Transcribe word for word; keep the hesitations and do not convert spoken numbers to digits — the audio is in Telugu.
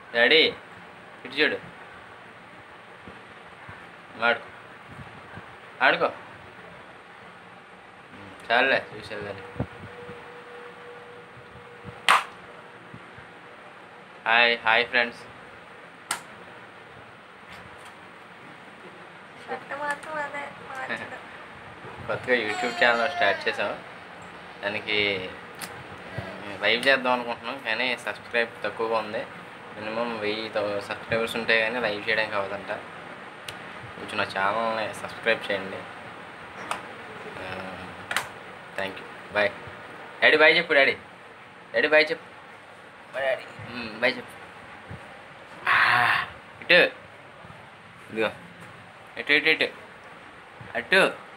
డాడీ ఇటు చూడు, ఆడుకో ఆడుకో, చాలే చూసావు కానీ. హాయ్ హాయ్ ఫ్రెండ్స్, కొత్తగా యూట్యూబ్ ఛానల్ స్టార్ట్ చేసాం. దానికి లైవ్ చేద్దాం అనుకుంటున్నాం కానీ సబ్స్క్రైబ్ తక్కువగా ఉంది. మినిమం వెయ్యి సబ్స్క్రైబర్స్ ఉంటే కానీ లైవ్ చేయడానికి అవ్వదంట. కొంచెం నా ఛానల్ని సబ్స్క్రైబ్ చేయండి. Thank you. Bye daddy. Bye చెప్పు డాడీ. డాడీ బాయ్ చెప్పు. Bye daddy. బాయ్ చెప్పు. ఇటు ఇదిగో, ఇటు ఇటు ఇటు అటు